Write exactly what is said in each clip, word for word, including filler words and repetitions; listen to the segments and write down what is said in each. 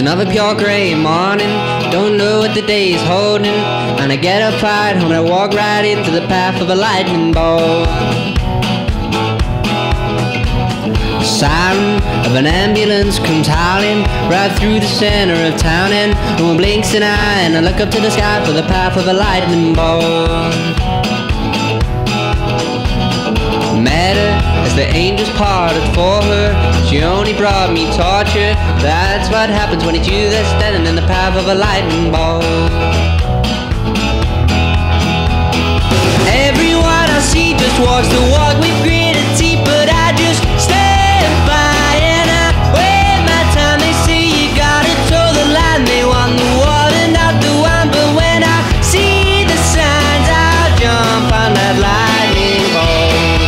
another pure gray morning. Don't know what the day is holding, and I get up right home and I walk right into the path of a lightning bolt. Siren of an ambulance comes howling right through the center of town, and no one blinks an eye, and I look up to the sky for the path of a lightning bolt. Met her as the angels parted for her. She only brought me torture. That's what happens when it's you that's standing in the path of a lightning bolt. Everyone I see just walks the walk with gritted teeth, but I just stand by and I wait my time. They say you gotta toe the line, they want the water, not the wine, but when I see the signs, I'll jump on that lightning bolt.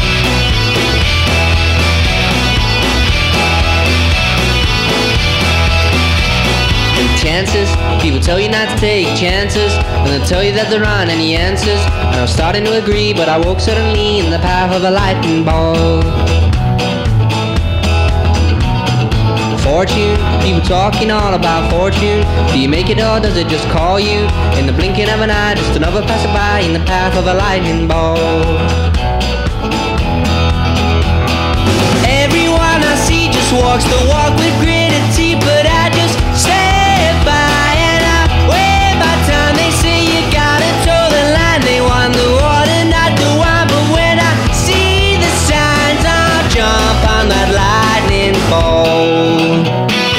Chances, people tell you not to take chances, and they'll tell you that there aren't any answers. And I was starting to agree, but I woke suddenly in the path of a lightning bolt. Fortune, people talking all about fortune. Do you make it or does it just call you? In the blinking of an eye, just another passerby in the path of a lightning bolt. Everyone I see just walks the walk with gritted teeth, but I just stay by and I wait my time. They say you gotta toe the line, they want the water, not the wine, but when I see the signs, I'll jump on that lightning bolt.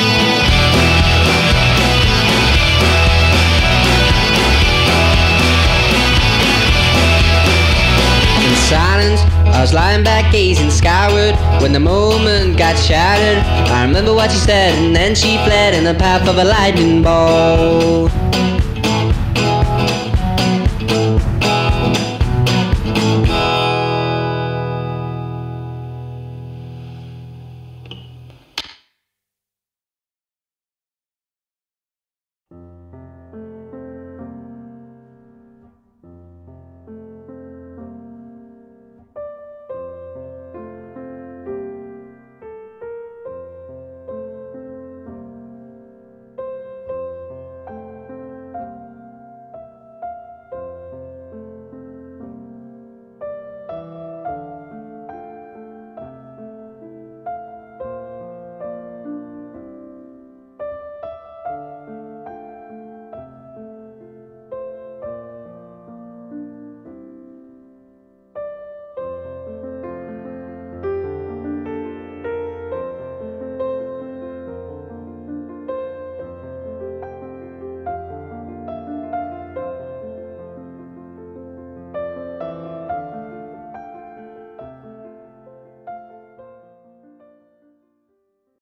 In silence, I was lying back gazing skyward when the moment got shattered. I remember what she said, and then she fled in the path of a lightning bolt.